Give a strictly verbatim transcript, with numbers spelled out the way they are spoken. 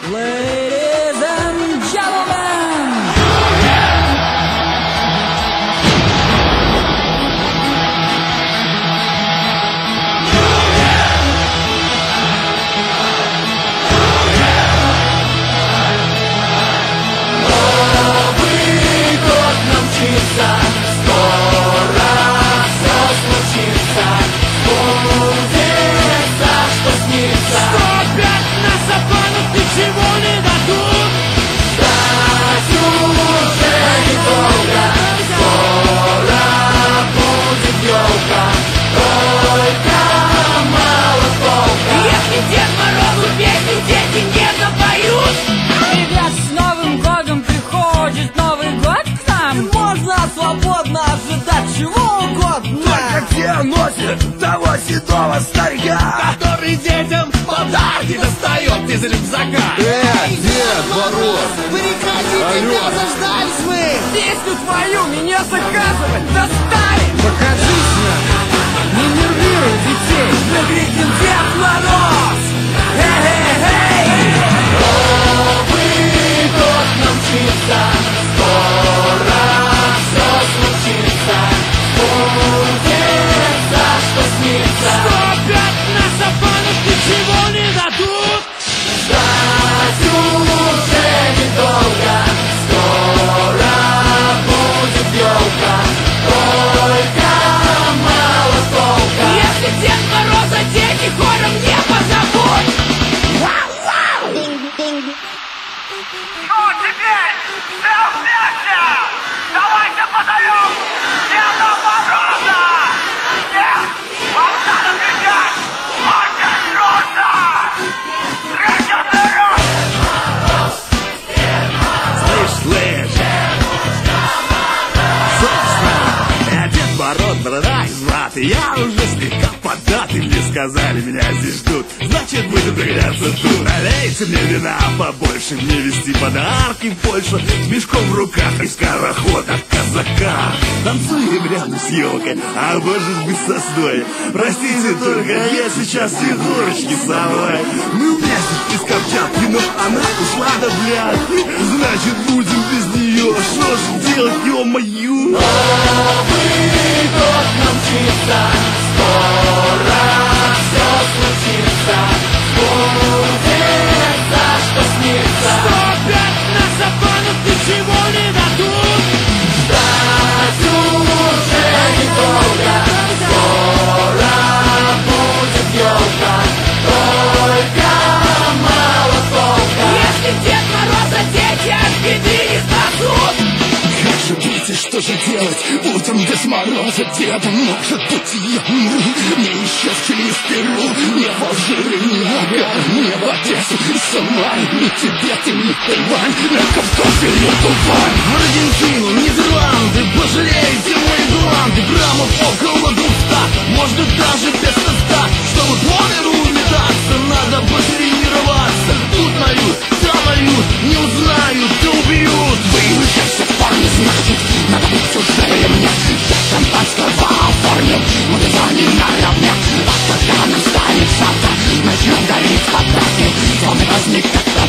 Ladies and gentlemen, Новый год нам мчится, скоро все случится, сбудется, что снится. Что опять нас обманут, ничего не дадут. Ждать уже недолго, скоро будет елка, только мало толка. Если Дед Морозу песни дети не запоют. Ребят, с Новым годом приходит Новый год к нам. Можно свободно ожидать чего угодно. Только те носят того седого старика, который детям подарки достает из рюкзака. Э, Дед Мороз! Приходи, Алло. тебя заждались мы. Песню твою меня заказывать достали. Покажись нам! Не нервируй детей, мы крикнем Дед Мороз. Эй-эй-эй! Новый год нам мчится, скоро все случится, сбудется, что снится. Что опять нас обманут, ничего не дадут. Ждать уже недолго, скоро будет елка, только мало толка. Если Дед Мороза дети хором не позовут. Ну теперь все вместе! Давайте позовем Деда Мороза! Нет, вам надо кричать! Очень грозно! Третий Слышь, слышь, собственно, я Дед Мороз, борода из ваты. Я уже слегка поддатый, мне сказали, меня здесь ждут. Значит, будем доганяться тут. Налейте мне вина побольше, мне вести подарки в Польшу. С мешком в руках и скороход от казака. Танцуем рядом с елкой, а может быть сосной. Простите, только я сейчас фигурочки совой. Мы вместе из Камчатки, но она ушла до бляски. Значит, будем без нее. Что ж делать, ё-моё? Новый год нам мчится, скоро все случится, сбудется, что снится. Что опять нас обманут, ничего не дадут. Ждать уже недолго, скоро будет елка, только мало толка. Если Дед Мороза дети от беды не спасут. Как же быть и что же делать? Утром без мороза деда, может быть, я умру. Мне еще в через Перу, не в Алжире, не Агар, не в Одессу и Самару, не Тибет и не Тайвань, на Кавказ или Кубань. В Аргентину, Нидерланды, пожалейте мои гланды, граммов около двухсот, может даже без ста. Чтобы по миру метаться, надо потренироваться. Тут налют, там налют, не узнают, да убьют. Выявившихся парни, значит, надо быть уже мне. Я шампанского оформил, мы с вами наравне. А когда нам станет завтра, начнем гореть подарки, то мы возник как